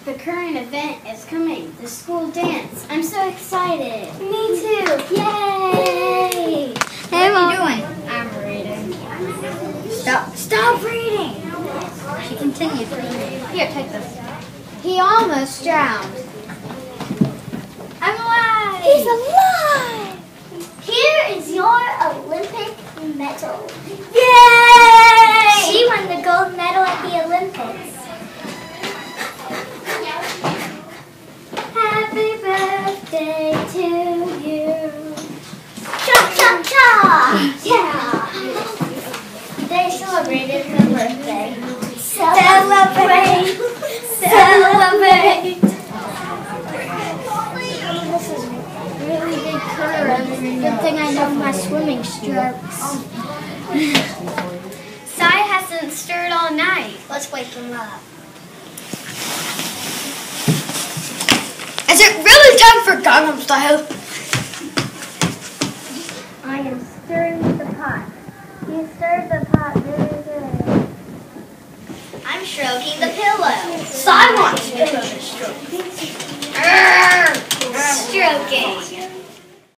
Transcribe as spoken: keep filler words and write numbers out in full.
The current event is coming, the school dance. I'm so excited. Me too. Yay! Hey, what are Mom. you doing? I'm reading. Stop. Stop reading. She continued reading. Here, take this. He almost drowned. I'm alive! He's alive! Here is your Olympic medal. Yay! She won the gold medal at the Olympics. Happy birthday to you. Cha cha cha! Yeah! They celebrated her birthday. Celebrate! Celebrate! This is really big curve. Good thing I know my swimming strokes. Sai hasn't stirred all night. Let's wake him up. Is it really time for Gangnam Style? I am stirring the pot. You stirred the pot very good. I'm stroking the pillow. Sai wants pillow.